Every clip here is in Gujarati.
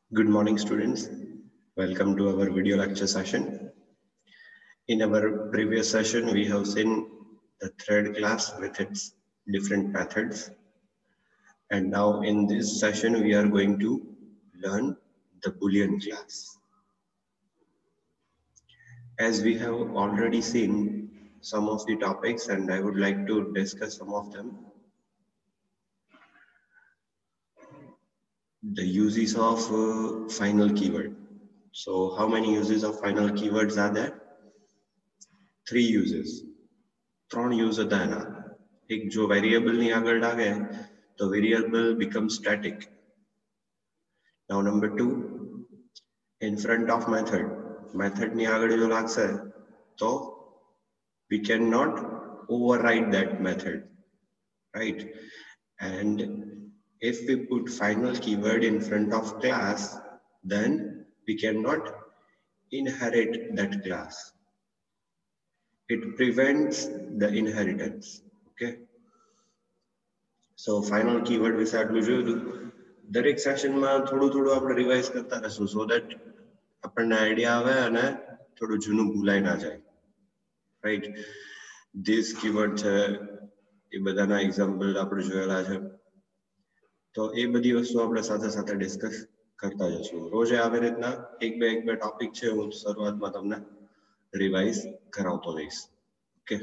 Good morning, students. Welcome to our video lecture session. In our previous session, we have seen the thread class with its different methods. And now in this session, we are going to learn the Boolean class. As we have already seen some of the topics, and I would like to discuss some of them. The uses of final keyword. So how many uses of final keywords are there? 3 uses. 3 use હતા એના. એક જો વેરિયેબલ ની આગળ લાગે તો variable becomes static. Now number 2, in front of method. Method ની આગળ જો લાગશે તો we cannot override that method, right? And if we put final keyword in front of class, then we cannot inherit that class. It prevents the inheritance. Okay. So final keyword વિશે આટલું જોયું. દરેક સેશનમાં થોડું આપણે રિવાઇઝ કરતા રહેશું so that આપણને આઈડિયા આવે અને થોડું જૂનું ભૂલાઈ ના જાય. Right? This keyword છે એ બધાના એક્ઝામ્પલ આપણે જોયેલા છે. તો એ બધી વસ્તુ આપણે સાથે સાથે ડિસ્કસ કરતા જશું. રોજે આવી રીતના એક બે ટોપિક છે હું શરૂઆતમાં તમને રિવાઇઝ કરાવતો રહીશ. ઓકે.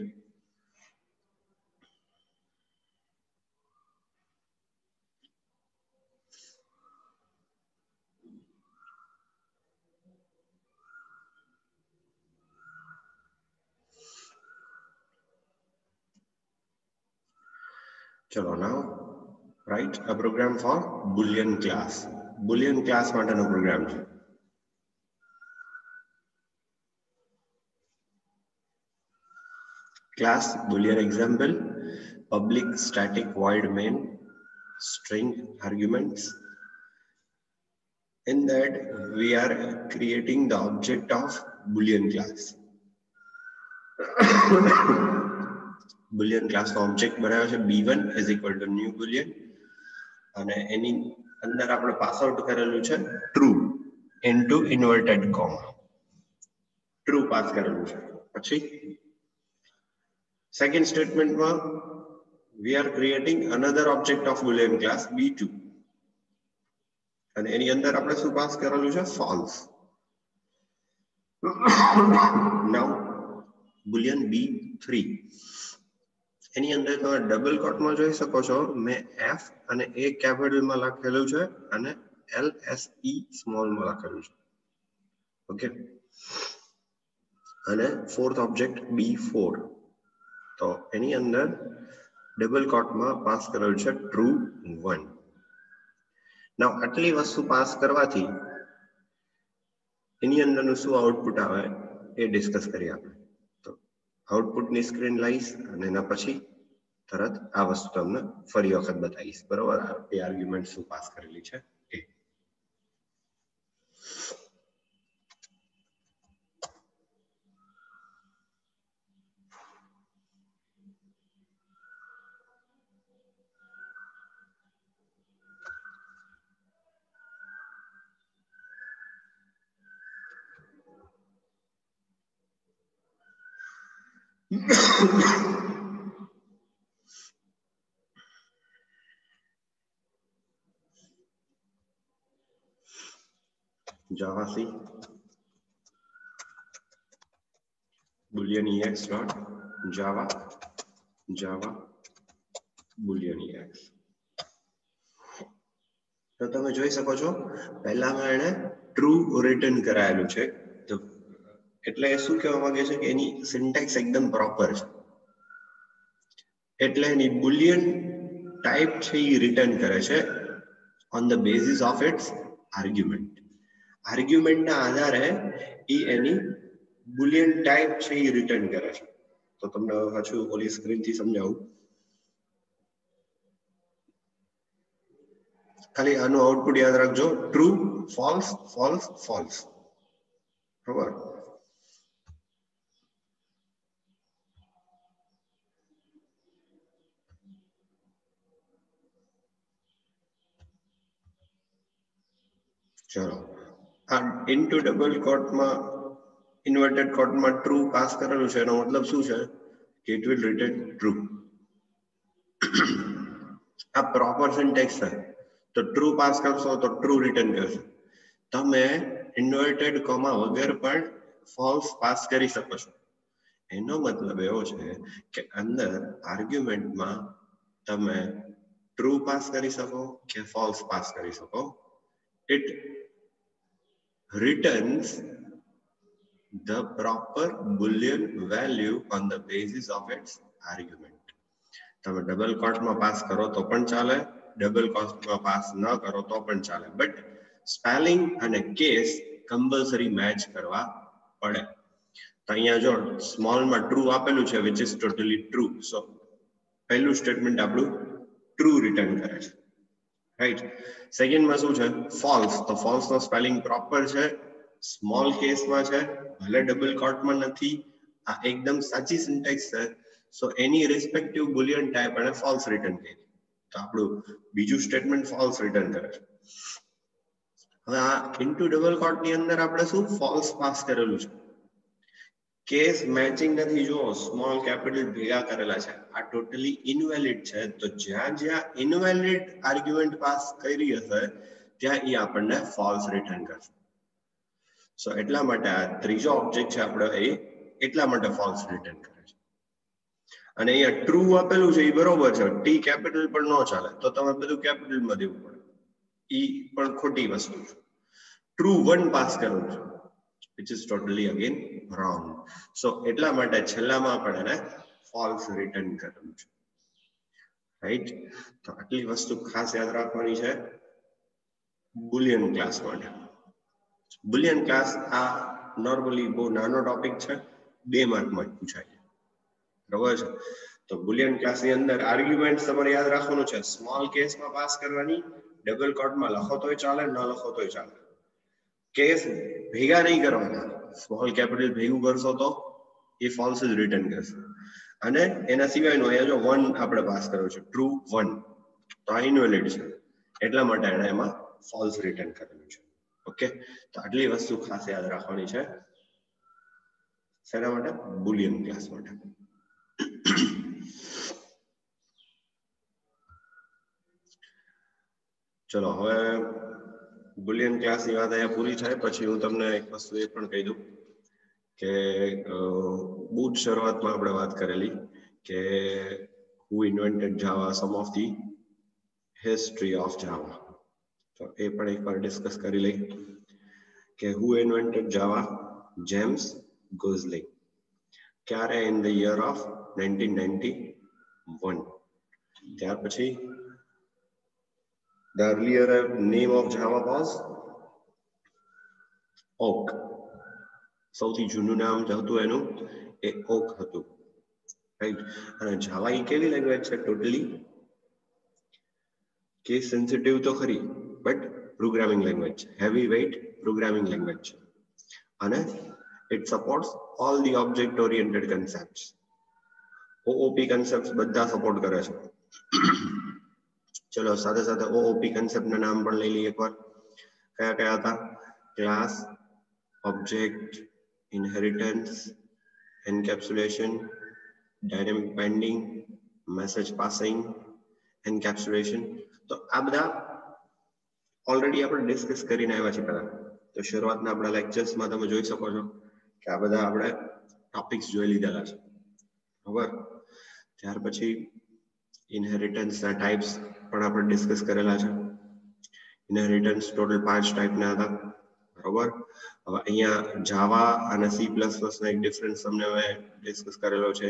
ચલો now write a program for Boolean class. Boolean class માટેનો પ્રોગ્રામ છે. Class Boolean example, public static void main string arguments. In that we are creating the object of Boolean class. Boolean class નો object બનાવ્યો છે b1 is equal to new boolean અને એની અંદર આપણે પાસ આઉટ કરેલું છે true into inverted comma. True pass કરેલું છે. પછી second statement માં we are creating another object of Boolean class b2 અને એની અંદર આપણે શું પાસ કરેલું છે false. Now Boolean b3 એની અંદર તમે ડબલ કોટમાં જોઈ શકો છો મેં f અને a કેપિટલમાં લખેલું છે અને lse સ્મોલમાં લખેલું છે. ઓકે. અને ફોર્થ ઓબ્જેક્ટ b4 તો એની અંદર ડબલ કોટમાં પાસ કરેલું છે ટ્રુ 1. નાઉ આટલી વસ્તુ પાસ કરવાથી એની અંદરનું શું આઉટપુટ આવે એ ડિસ્કસ કરીએ આપણે. તો આઉટપુટની સ્ક્રીન લઈશ અને એના પછી તરત આ વસ્તુ તમને ફરી વખત બતાવીશ. બરોબર? એ આર્ગ્યુમેન્ટ શું પાસ કરેલી છે એ. Java C Boolean EX dot Java Boolean EX. તો તમે જોઈ શકો છો પહેલામાં એને ટ્રુ રિટર્ન કરાયેલું છે. તો એટલે શું કહેવા માંગે છે કે એની સિન્ટેક્સ એકદમ પ્રોપર છે. એટલે એની બુલિયન ટાઈપ છે એ રિટર્ન કરે છે on the basis of its argument. આર્ગ્યુમેન્ટના આધારે એ એની બુલિયન ટાઈપ છે એ રિટર્ન કરે છે. તો તમને પાછું ઓલી સ્ક્રીનથી સમજાવું. ખાલી આનું આઉટપુટ યાદ રાખજો ટ્રુ ફોલ્સ ફોલ્સ ફોલ્સ. બરાબર? ચલો આ ઇન્ટુ ડબલ કોટમાં ઇન્વર્ટેડ કોટમાં ટ્રુ પાસ કરેલું છે, એનો મતલબ શું છે કે ઇટ વિલ રિટર્ન ટ્રુ. આ પ્રોપર સિન્ટેક્સ છે, તો ટ્રુ પાસ કરશો તો ટ્રુ રિટર્ન કરશે. તમે ઇન્વર્ટેડ કોમા વગર પણ ફોલ્સ પાસ કરી શકો છો. એનો મતલબ એવો છે કે અંદર આર્ગ્યુમેન્ટમાં તમે ટ્રુ પાસ કરી શકો કે ફોલ્સ પાસ કરી શકો. It returns the proper boolean value on the basis of its argument. તમે ડબલ કોટમાં પાસ કરો તો પણ ચાલે, ડબલ કોટમાં પાસ ન કરો તો પણ ચાલે, બટ સ્પેલિંગ અને કેસ કમ્પલસરી મેચ કરવા પડે. તો અહીંયા જો સ્મોલમાં ટ્રુ આપેલું છે which is totally true, so પહેલું સ્ટેટમેન્ટ આપણું ટ્રુ રિટર્ન કરે છે, રાઈટ. સેકન્ડમાં શું છે ફોલ્સ, તો ફોલ્સ નો સ્પેલિંગ પ્રોપર છે, સ્મોલ કેસમાં છે, ભલે ડબલ કોટમાં નથી. આ એકદમ સાચી સિન્ટેક્સ છે, સો એની રિસ્પેક્ટિવ બુલિયન ટાઈપ અને ફોલ્સ રિટર્ન કરી. તો આપણું બીજું સ્ટેટમેન્ટ ફોલ્સ રિટર્ન કરે છે. હવે આ ઇન્ટુ ડબલ કોટ ની અંદર આપણે શું ફોલ્સ પાસ કરેલું છે, કેસ મેચિંગ નથી. જો સ્મોલ કેપિટલ ભેગા કરેલા છે, આ ટોટલી ઇનવેલિડ છે. તો જ્યાં જ્યાં ઇનવેલિડ આર્ગ્યુમેન્ટ પાસ કરી હશે ત્યાં એ આપણને ફોલ્સ રિટર્ન કરશે. સો એટલા માટે આ ત્રીજો ઓબ્જેક્ટ છે આપણે એ એટલા માટે ફોલ્સ રિટર્ન કરે છે. અને અહીંયા ટ્રુ આપેલું છે એ બરોબર છે, ટી કેપિટલ પણ ન ચાલે, તો તમે બધું કેપિટલમાં દેવું પડે, ઈ પણ ખોટી વસ્તુ છે. ટ્રુ 1 પાસ કરેલું છે which is totally again wrong. So એટલા માટે છેલ્લામાં પણ એને ફોલ્સ રિટર્ન કરેલું છે, રાઈટ. તો આટલી વસ્તુ ખાસ યાદ રાખવાની છે બુલિયન ક્લાસ માટે. બુલિયન ક્લાસ આ નોર્મલી બહુ નાનો ટોપિક છે, 2 માર્કમાં જ પૂછાય, બરાબર છે. તો બુલિયન ક્લાસની અંદર આર્ગ્યુમેન્ટ તમારે યાદ રાખવાનું છે, સ્મોલ કેસમાં પાસ કરવાની, ડબલ કોટમાં લખો તોય ચાલે, ન લખો તોય ચાલે. કેસ ભેગા નહીં કરવાના, સ્મોલ કેપિટલ ભેગું કરશો તો એ ફોલ્સ જ રિટર્ન કરશે. અને એના સિવાયનો અહીંયા જો 1 આપણે પાસ કર્યો છે, ટ્રુ 1, તો આ ઇનવેલિડ છે, એટલા માટે એને એમાં ફોલ્સ રિટર્ન કરેલું છે. ઓકે, તો આટલી વસ્તુ ખાસ યાદ રાખવાની છે. શેના માટે? બુલિયન ક્લાસ માટે. ચલો હવે બુલિયન ક્લાસની વાત અહીંયા પૂરી થાય પછી હું તમને એક વસ્તુ એ પણ કહી દઉં કે બહુ જ શરૂઆતમાં આપણે વાત કરેલી કે who invented Java, some of the history of Java. તો એ પણ એકવાર ડિસ્કસ કરી લઈ કે who invented Java? James Gosling. ક્યારે? in the year of 1991. ત્યાર પછી the earlier name of Java was Oak. સૌથી જૂનું નામ હતું એનું એ ઓક હતું, રાઈટ. અને જાવા એ કેવી લેંગ્વેજ છે? ટોટલી કેસ સેન્સિટિવ તો ખરી, બટ પ્રોગ્રામિંગ લેંગ્વેજ છે, હેવી વેઇટ પ્રોગ્રામિંગ લેંગ્વેજ છે. અને it supports all the object oriented concepts, OOP concepts બધા સપોર્ટ કરે છે. ચલો સાથે સાથે ઓઓપી કન્સેપ્ટના નામ પણ લઈ લઈએ એકવાર. કયા કયા હતા? Class, object, inheritance, encapsulation, dynamic binding, message passing, encapsulation. તો આ બધા ઓલરેડી આપણે ડિસ્કસ કરીને આવ્યા છે પહેલા. તો શરૂઆતના આપણા લેક્ચર્સમાં તમે જોઈ શકો છો કે આ બધા આપણે ટોપિક્સ જોઈ લીધેલા છે, બરાબર. ત્યાર પછી ઇનહેરિટન્સના ટાઈપ્સ પણ આપણે ડિસ્કસ કરેલા છે. ઇનહેરિટન્સ ટોટલ 5 ટાઈપના હતા, બરાબર. હવે અહીંયા જાવા અને સી પ્લસ પ્લસ નો એક ડિફરન્સ તમને હવે ડિસ્કસ કરેલો છે,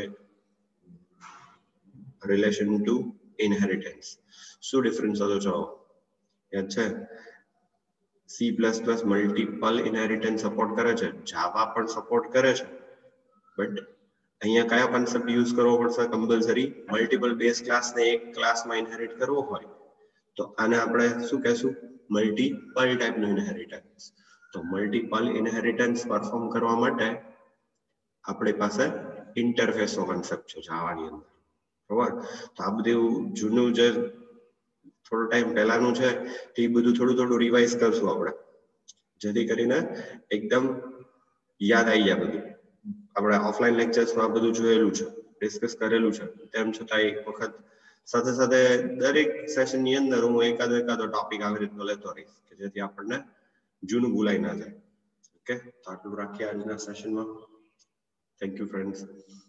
રિલેશન ટુ ઇનહેરિટન્સ. શું ડિફરન્સ હતો? જો યાદ છે? C plus plus multiple inheritance support કરે છે, જાવા પણ સપોર્ટ કરે છે, બટ અહીંયા કયો કોન્સેપ્ટ યુઝ કરવો પડશે? કમ્પલસરી મલ્ટિપલ બેઝ ક્લાસને એક ક્લાસમાં ઇનહેરિટ કરવો હોય તો આને આપણે શું કહેશું? મલ્ટિપલ ટાઈપનું ઇનહેરિટન્સ. તો મલ્ટિપલ ઇનહેરિટન્સ પરફોર્મ કરવા માટે આપણી પાસે ઇન્ટરફેસનો કોન્સેપ્ટ છે જાવાની અંદર, બરાબર. તો આ બધું જૂનું જે થોડો ટાઈમ પહેલાનું છે એ બધું થોડું થોડું રિવાઇઝ કરશું આપણે, જેથી કરીને એકદમ યાદ આવી જાય બધું. આપણે ઓફલાઈન લેક્ચર્સમાં બધું જોયેલું છે, ડિસ્કસ કરેલું છે, તેમ છતાં એક વખત સાથે સાથે દરેક સેશનની અંદર હું એકાદો ટોપિક આવી રીતનો લેતો રહીશ કે જેથી આપણને જૂનું ભૂલાઈ ના જાય. ઓકે, તો આટલું રાખીએ આજના સેશનમાં. Thank you friends.